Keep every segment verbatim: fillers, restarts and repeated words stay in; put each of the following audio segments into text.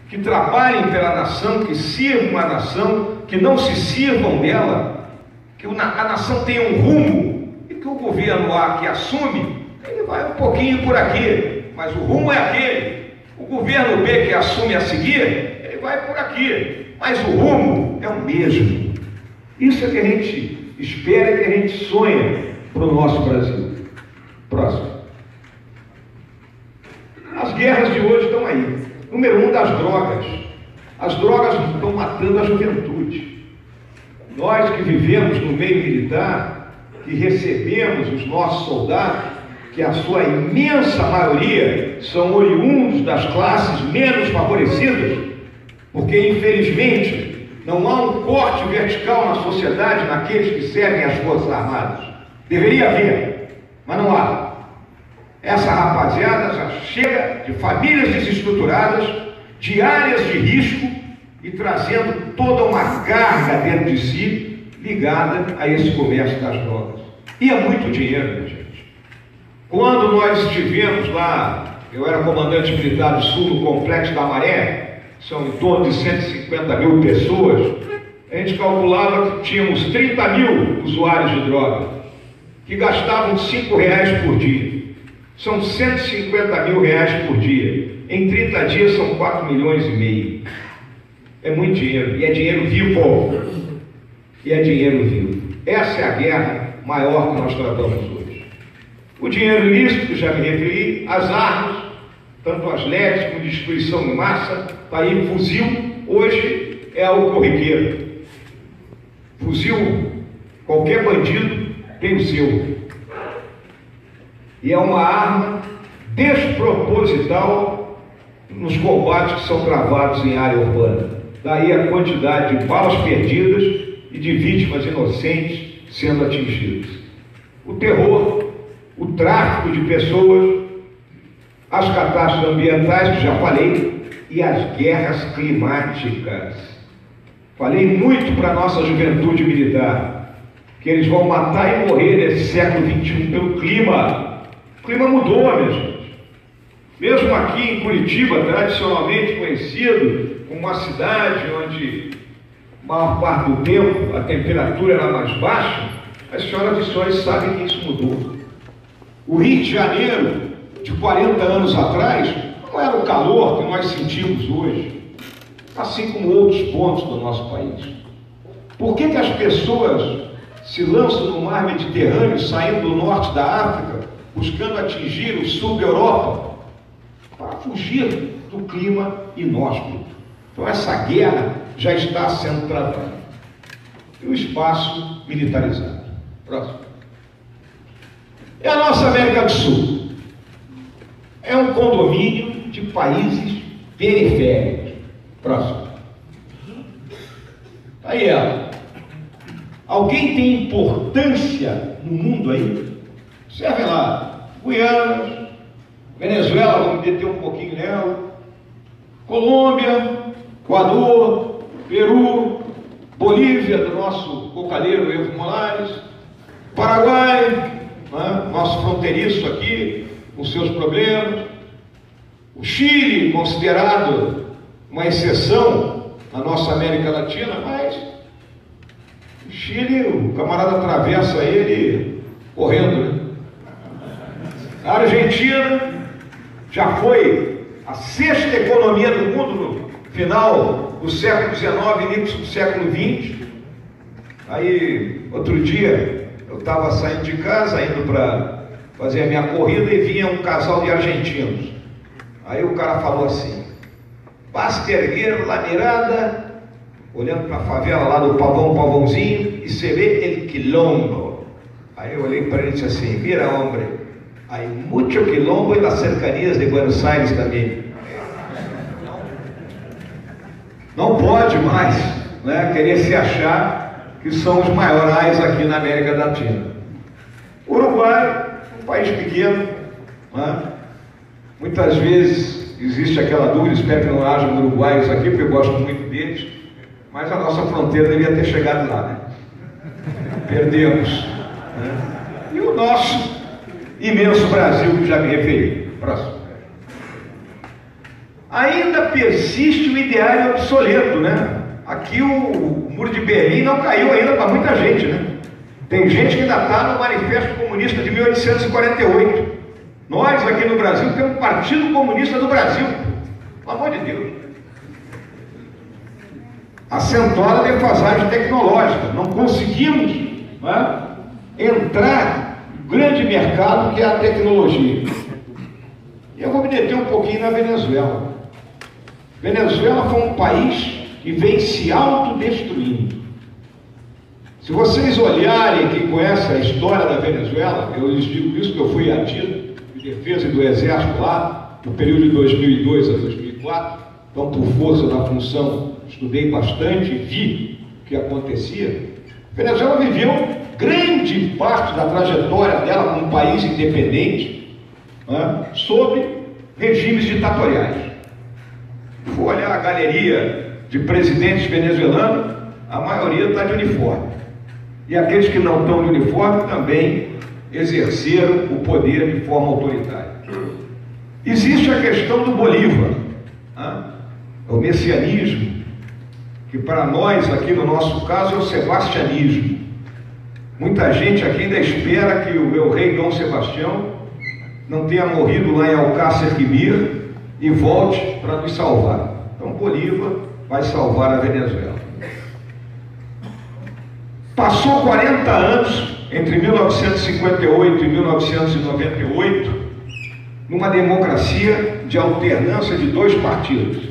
que trabalhem pela nação, que sirvam a nação, que não se sirvam dela, que a nação tenha um rumo, e que o governo A que assume, ele vai um pouquinho por aqui, mas o rumo é aquele. O governo B que assume a seguir, ele vai por aqui, mas o rumo é o mesmo. Isso é que a gente espera, que a gente sonha para o nosso Brasil. Próximo. As guerras de hoje estão aí. Número um, das drogas. As drogas estão matando a juventude. Nós que vivemos no meio militar, que recebemos os nossos soldados, que a sua imensa maioria são oriundos das classes menos favorecidas, porque infelizmente não há um corte vertical na sociedade naqueles que servem as Forças Armadas. Deveria haver, mas não há. Essa rapaziada já chega de famílias desestruturadas, de áreas de risco e trazendo toda uma carga dentro de si ligada a esse comércio das drogas. E é muito dinheiro, minha gente. Quando nós estivemos lá, eu era comandante militar do Sul, no Complexo da Maré, são em torno de cento e cinquenta mil pessoas, a gente calculava que tínhamos trinta mil usuários de droga, que gastavam cinco reais por dia. São cento e cinquenta mil reais por dia. Em trinta dias são quatro milhões e meio. É muito dinheiro. E é dinheiro vivo. E é dinheiro vivo. Essa é a guerra maior que nós tratamos hoje. O dinheiro ilícito, já me referi, as armas, tanto as leves como destruição em massa, está aí fuzil, hoje é o corriqueiro. Fuzil, qualquer bandido tem o seu. E é uma arma desproposital nos combates que são travados em área urbana. Daí a quantidade de balas perdidas e de vítimas inocentes sendo atingidas. O terror, o tráfico de pessoas, as catástrofes ambientais, que já falei, e as guerras climáticas. Falei muito para a nossa juventude militar, que eles vão matar e morrer nesse século vinte e um pelo clima. O clima mudou, minha gente. Mesmo aqui em Curitiba, tradicionalmente conhecido como uma cidade onde a maior parte do tempo a temperatura era mais baixa, as senhoras e senhores sabem que isso mudou. O Rio de Janeiro, de quarenta anos atrás, não era o calor que nós sentimos hoje, assim como outros pontos do nosso país. Por que que as pessoas se lançam no mar Mediterrâneo, saindo do norte da África, buscando atingir o sul da Europa, para fugir do clima inóspito? Então essa guerra já está sendo travada. E o espaço militarizado. Próximo. É a nossa América do Sul. É um condomínio de países periféricos. Próximo. Aí ela. Alguém tem importância no mundo aí? Observe lá. Guiana, Venezuela, vamos deter um pouquinho nela. Colômbia, Equador, Peru, Bolívia, do nosso cocaleiro Evo Morales, Paraguai, né, nosso fronteiriço aqui, com seus problemas, o Chile, considerado uma exceção na nossa América Latina, mas o Chile, o camarada atravessa ele correndo, né? A Argentina já foi a sexta economia do mundo no final do século dezenove e início do século vinte. Aí, outro dia, eu estava saindo de casa, indo para fazer a minha corrida, e vinha um casal de argentinos. Aí o cara falou assim: basta erguer la mirada, olhando para a favela lá do Pavão Pavãozinho, e se vê el quilombo. Aí eu olhei para ele e disse assim: mira, hombre, há muito quilombo e nas cercanias de Buenos Aires também. Não pode mais, né, querer se achar que são os maiorais aqui na América Latina. Uruguai, um país pequeno, né? Muitas vezes existe aquela dúvida, espero que não haja uruguaios aqui, porque eu gosto muito deles, mas a nossa fronteira devia ter chegado lá, né? Perdemos, né? E o nosso imenso Brasil, que já me referi. Próximo. ainda persiste o ideário obsoleto, né? Aqui o, o muro de Berlim não caiu ainda para muita gente, né? Tem gente que ainda está no Manifesto Comunista de mil oitocentos e quarenta e oito. Nós aqui no Brasil temos o Partido Comunista do Brasil. Pelo amor de Deus. Acentuada a defasagem tecnológica. Não conseguimos, né, entrar no grande mercado que é a tecnologia. E eu vou me deter um pouquinho na Venezuela. Venezuela foi um país que vem se autodestruindo. Se vocês olharem, quem conhece a história da Venezuela, eu lhes digo isso, que eu fui ativo de defesa do Exército lá, no período de dois mil e dois a dois mil e quatro, então por força da função, estudei bastante e vi o que acontecia. A Venezuela viveu grande parte da trajetória dela como um país independente, né, sob regimes ditatoriais. Se for olhar a galeria de presidentes venezuelanos, a maioria está de uniforme. E aqueles que não estão de uniforme também exerceram o poder de forma autoritária. Existe a questão do Bolívar, né? O messianismo, que para nós aqui no nosso caso é o sebastianismo. Muita gente aqui ainda espera que o meu rei Dom Sebastião não tenha morrido lá em Alcácer Quibir e volte para nos salvar. Então Bolívar vai salvar a Venezuela. Passou quarenta anos, entre mil novecentos e cinquenta e oito e mil novecentos e noventa e oito, numa democracia de alternância de dois partidos.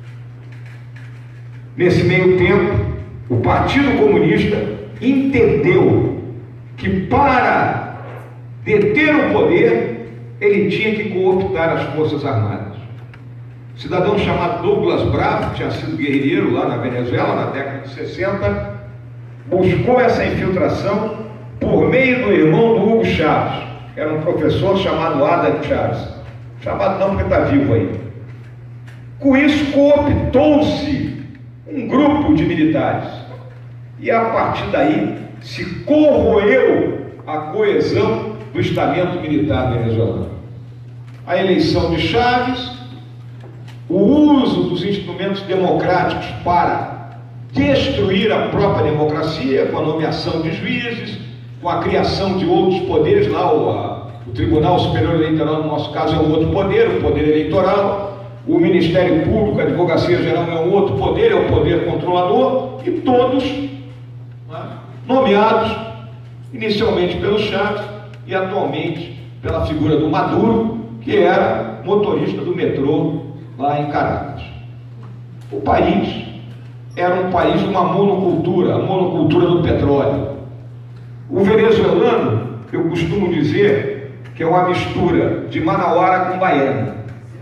Nesse meio tempo, o Partido Comunista entendeu que para deter o poder, ele tinha que cooptar as Forças Armadas. Um cidadão chamado Douglas Bravo, que tinha sido guerrilheiro lá na Venezuela, na década de sessenta, buscou essa infiltração por meio do irmão do Hugo Chávez. Era um professor chamado Adam Chávez. Chamado não porque está vivo aí. Com isso, cooptou-se um grupo de militares. E a partir daí, se corroeu a coesão do estamento militar venezuelano. A eleição de Chávez, o uso dos instrumentos democráticos para destruir a própria democracia, com a nomeação de juízes, com a criação de outros poderes, lá o, a, o Tribunal Superior Eleitoral, no nosso caso, é um outro poder, o poder eleitoral, o Ministério Público, a Advocacia Geral é um outro poder, é o poder controlador, e todos, né, nomeados inicialmente pelo Chávez e atualmente pela figura do Maduro, que era motorista do metrô lá em Caracas. O país era um país de uma monocultura, a monocultura do petróleo. O venezuelano, eu costumo dizer que é uma mistura de manauara com baiano.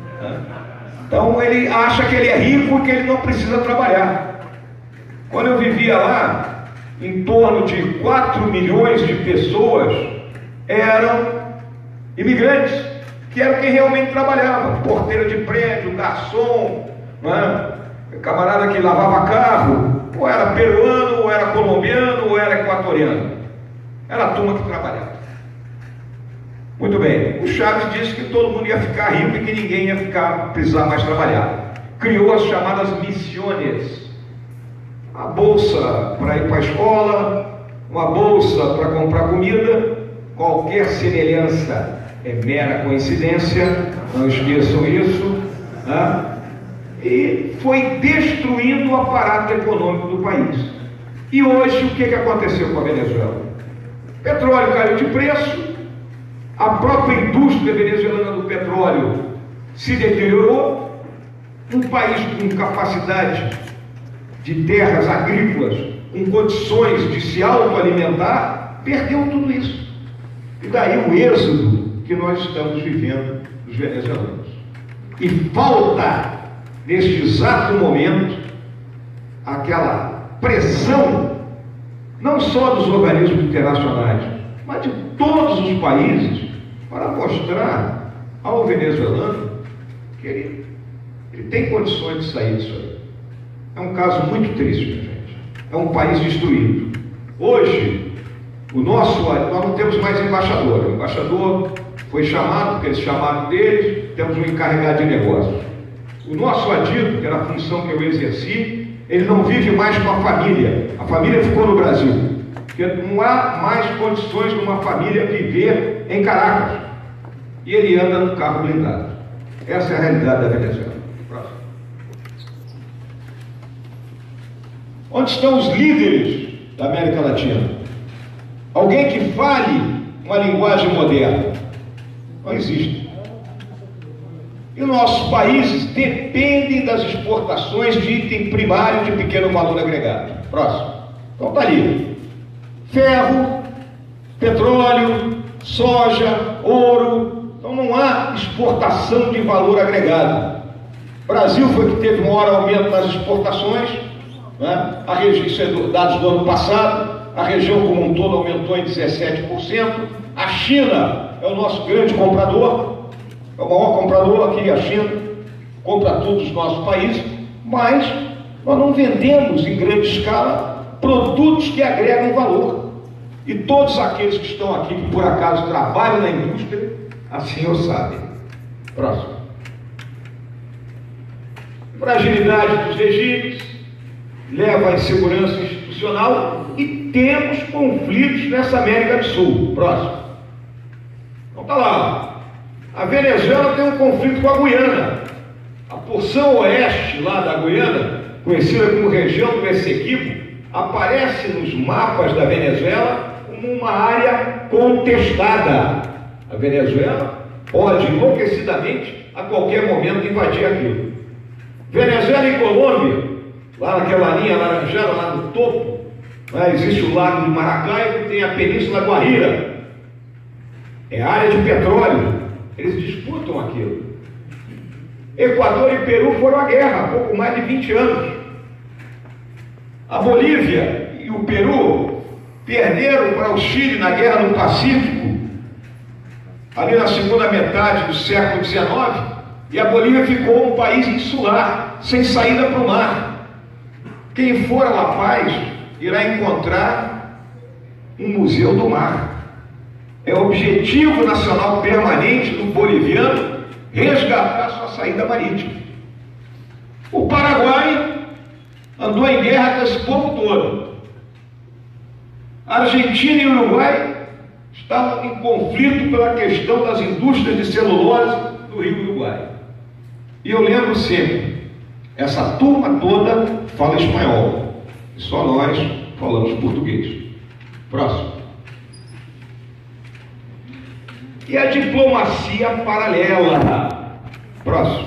Então ele acha que ele é rico e que ele não precisa trabalhar. Quando eu vivia lá, em torno de quatro milhões de pessoas eram imigrantes, que eram quem realmente trabalhava, porteiro de prédio, garçom, não é? Camarada que lavava carro, ou era peruano, ou era colombiano, ou era equatoriano. Era a turma que trabalhava. Muito bem, o Chávez disse que todo mundo ia ficar rico e que ninguém ia ficar, precisar mais trabalhar. Criou as chamadas missões. A bolsa para ir para a escola, uma bolsa para comprar comida. Qualquer semelhança é mera coincidência, não esqueçam isso, né? E foi destruindo o aparato econômico do país. E hoje, o que, que aconteceu com a Venezuela? O petróleo caiu de preço, a própria indústria venezuelana do petróleo se deteriorou, um país com capacidade de terras agrícolas, com condições de se autoalimentar, perdeu tudo isso. E daí o êxodo que nós estamos vivendo dos venezuelanos. E falta, neste exato momento, aquela pressão, não só dos organismos internacionais, mas de todos os países, para mostrar ao venezuelano que ele, ele tem condições de sair disso aí. É um caso muito triste, minha gente. É um país destruído. Hoje, o nosso, nós não temos mais embaixador. O embaixador foi chamado, porque eles chamaram deles, temos um encarregado de negócios. O nosso adito, que era a função que eu exerci, ele não vive mais com a família. A família ficou no Brasil. Porque não há mais condições de uma família viver em Caracas. E ele anda num carro blindado. Essa é a realidade da Venezuela. Próximo. Onde estão os líderes da América Latina? Alguém que fale uma linguagem moderna? Não existe. E nossos países dependem das exportações de item primário de pequeno valor agregado. Próximo. Então está ali. Ferro, petróleo, soja, ouro. Então não há exportação de valor agregado. O Brasil foi que teve um maior aumento nas exportações, né? A região, isso é do, dados do ano passado, a região como um todo aumentou em dezessete por cento. A China é o nosso grande comprador, é o maior comprador aqui, a China, compra todos os nossos países, mas nós não vendemos em grande escala produtos que agregam valor. E todos aqueles que estão aqui, que por acaso trabalham na indústria, assim o sabem. Próximo. Fragilidade dos regimes leva à insegurança institucional e temos conflitos nessa América do Sul. Próximo. Então tá lá. A Venezuela tem um conflito com a Guiana. A porção oeste lá da Guiana, conhecida como região do Essequibo, aparece nos mapas da Venezuela como uma área contestada. A Venezuela pode enlouquecidamente a qualquer momento invadir aquilo. Venezuela e Colômbia, lá naquela linha laranjada, lá no topo, né, existe o lago de Maracaibo, tem a Península Guaíra, é área de petróleo, eles disputam aquilo. Equador e Peru foram à guerra há pouco mais de vinte anos. A Bolívia e o Peru perderam para o Chile na guerra no Pacífico, ali na segunda metade do século dezenove, e a Bolívia ficou um país insular, sem saída para o mar. Quem for a La Paz irá encontrar um museu do mar. É o objetivo nacional permanente do boliviano resgatar sua saída marítima. O Paraguai andou em guerra com esse povo todo. A Argentina e o Uruguai estavam em conflito pela questão das indústrias de celulose do Rio Uruguai. E eu lembro sempre, essa turma toda fala espanhol, e só nós falamos português. Próximo. E a diplomacia paralela. Próximo.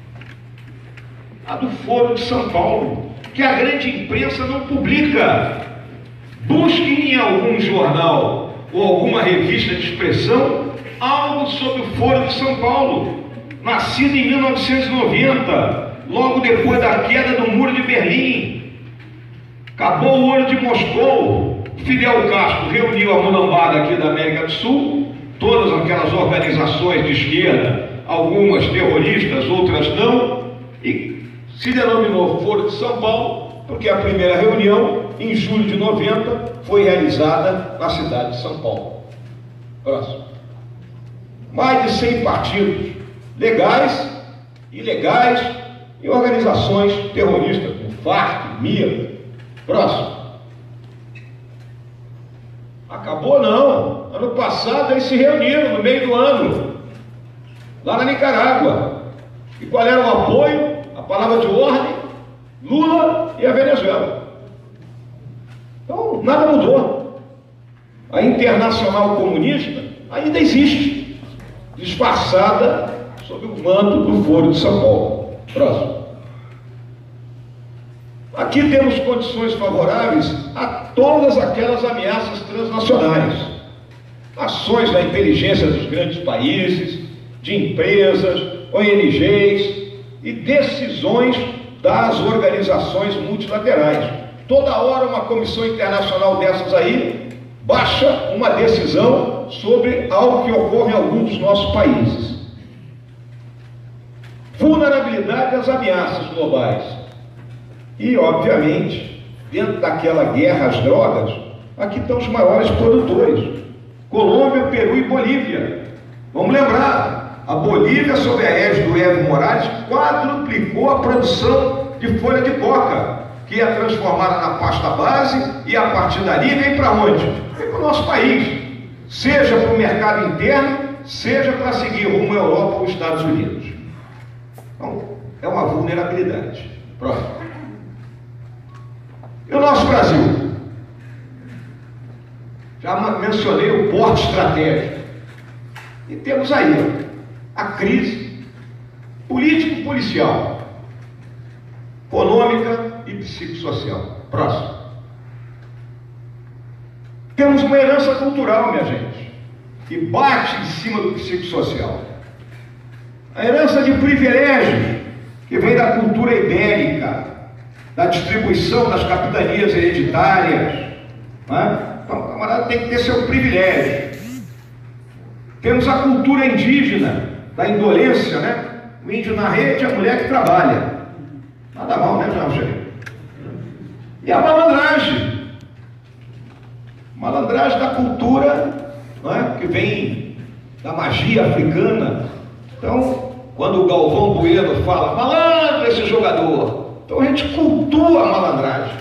A do Foro de São Paulo, que a grande imprensa não publica. Busquem em algum jornal ou alguma revista de expressão algo sobre o Foro de São Paulo, nascido em mil novecentos e noventa, logo depois da queda do Muro de Berlim. Acabou o ouro de Moscou. Fidel Castro reuniu a mulambada aqui da América do Sul, todas aquelas organizações de esquerda, algumas terroristas, outras não, e se denominou Foro de São Paulo, porque a primeira reunião, em julho de noventa, foi realizada na cidade de São Paulo. Próximo. Mais de cem partidos, legais, ilegais, e organizações terroristas, como Farc, M I A. Próximo. Acabou não. Ano passado eles se reuniram no meio do ano, lá na Nicarágua. E qual era o apoio? A palavra de ordem? Lula e a Venezuela. Então, nada mudou. A Internacional Comunista ainda existe, disfarçada sob o manto do Foro de São Paulo. Próximo. Aqui temos condições favoráveis a todas aquelas ameaças transnacionais. Ações da inteligência dos grandes países, de empresas, O N Gs e decisões das organizações multilaterais. Toda hora uma comissão internacional dessas aí baixa uma decisão sobre algo que ocorre em algum dos nossos países. Vulnerabilidade às ameaças globais. E, obviamente, dentro daquela guerra às drogas, aqui estão os maiores produtores: Colômbia, Peru e Bolívia. Vamos lembrar, A Bolívia, sob a égide do Evo Morales, quadruplicou a produção de folha de coca, que é transformada na pasta base, e a partir dali vem para onde? Vem para o nosso país, seja para o mercado interno, seja para seguir rumo à Europa ou Estados Unidos. Então, é uma vulnerabilidade. Próximo. E o nosso Brasil? Já mencionei o porte estratégico. E temos aí a crise político-policial, econômica e psicossocial. Próximo. Temos uma herança cultural, minha gente, que bate em cima do psicossocial. A herança de privilégios que vem da cultura ibérica, da distribuição das capitanias hereditárias, né? Então, o camarada tem que ter seu privilégio. Temos a cultura indígena, da indolência, né? O índio na rede, a mulher que trabalha. Nada mal, né, Jorge? E a malandragem. Malandragem da cultura, né? Que vem da magia africana. Então, quando o Galvão Bueno fala, malandro esse jogador, então a gente cultua a malandragem.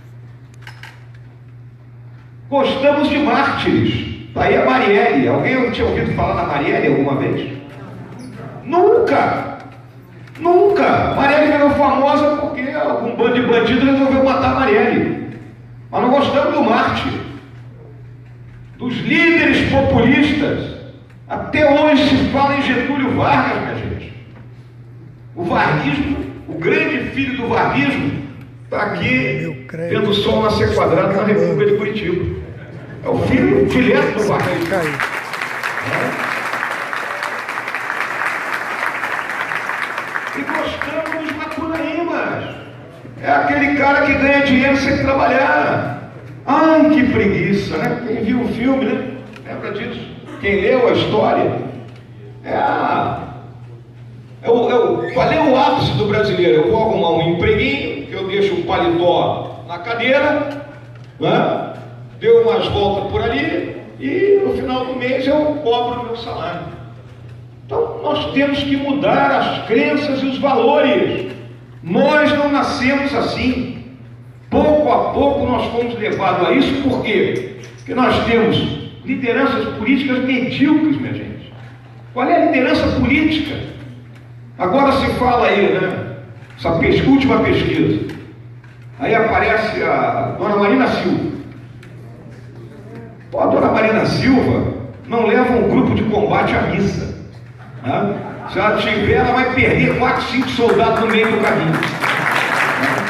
Gostamos de mártires. Está aí a Marielle. Alguém tinha ouvido falar na Marielle alguma vez? Nunca! Nunca! Marielle virou famosa porque um bando de bandidos resolveu matar a Marielle. Mas não gostamos do mártir. Dos líderes populistas. Até hoje se fala em Getúlio Vargas, minha gente. O varguismo, o grande filho do varguismo, está aqui vendo o sol nascer quadrado na República de Curitiba. É o filho direto do varguismo. É. E gostamos dos macunaímas. É aquele cara que ganha dinheiro sem trabalhar. Ai, que preguiça, né? Quem viu o filme, né? Lembra disso? Quem leu a história? É a... É o, é o... Qual é o ápice do brasileiro? Eu vou arrumar um empreguinho, que eu deixo o paletó na cadeira, né? Deu umas voltas por ali, e no final do mês eu cobro o meu salário. Então, nós temos que mudar as crenças e os valores. Nós não nascemos assim. Pouco a pouco nós fomos levados a isso. Por quê? Porque nós temos lideranças políticas medíocres, minha gente. Qual é a liderança política? Agora se fala aí, né? Essa pesquisa, última pesquisa. Aí aparece a dona Marina Silva. Pô, a dona Marina Silva não leva um grupo de combate à missa. Né? Se ela tiver, ela vai perder quatro, cinco soldados no meio do caminho. Né?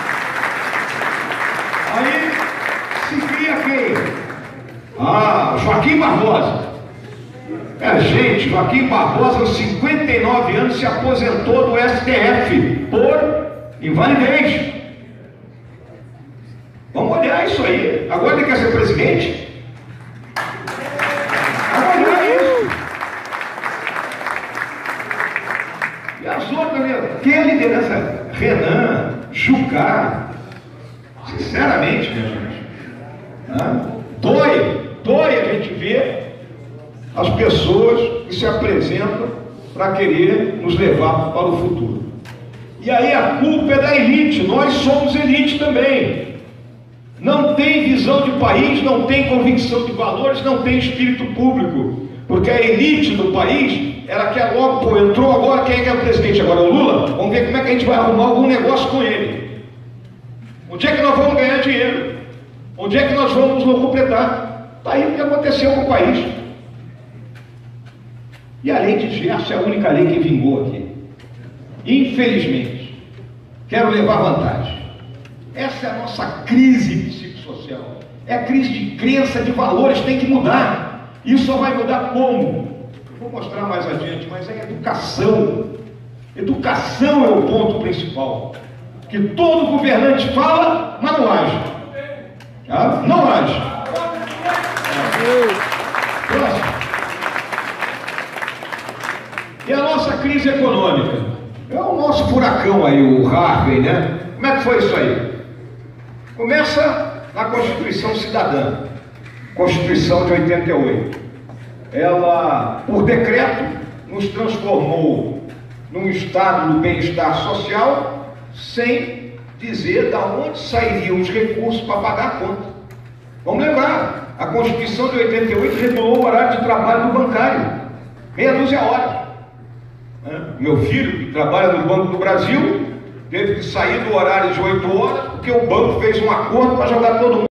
Aí se cria quem? Ah, Joaquim Barbosa. É, gente, Joaquim Barbosa, aos cinquenta e nove anos, se aposentou do S T F por invalidez. Vamos olhar isso aí. Agora ele quer ser presidente? Vamos olhar isso. E as outras, quem é a liderança? Renan, Jucá. Sinceramente, minha gente. Ah, dói, dói a gente ver as pessoas que se apresentam para querer nos levar para o futuro. E aí a culpa é da elite. Nós somos elite também. Não tem visão de país, não tem convicção de valores, não tem espírito público. Porque a elite do país, ela quer logo, pô, entrou agora, quem é que é o presidente agora? O Lula? Vamos ver como é que a gente vai arrumar algum negócio com ele. Onde é que nós vamos ganhar dinheiro? Onde é que nós vamos nos completar? Está aí o que aconteceu com o país. E a lei de Gerson é a única lei que vingou aqui. Infelizmente. Quero levar vantagem. Essa é a nossa crise psicossocial. É a crise de crença, de valores, tem que mudar. Isso só vai mudar como? Eu vou mostrar mais adiante, mas é educação. Educação é o ponto principal. Que todo governante fala, mas não age. Tá? Não age. Próximo. E a nossa crise econômica? É o nosso furacão aí, o Harvey, né? Como é que foi isso aí? Começa na Constituição Cidadã, Constituição de oitenta e oito. Ela, por decreto, nos transformou num estado do bem-estar social, sem dizer de onde sairiam os recursos para pagar a conta. Vamos lembrar, a Constituição de oitenta e oito regulou o horário de trabalho do bancário, meia dúzia de horas. Meu filho, que trabalha no Banco do Brasil, teve que sair do horário de oito horas, porque o banco fez um acordo para jogar todo mundo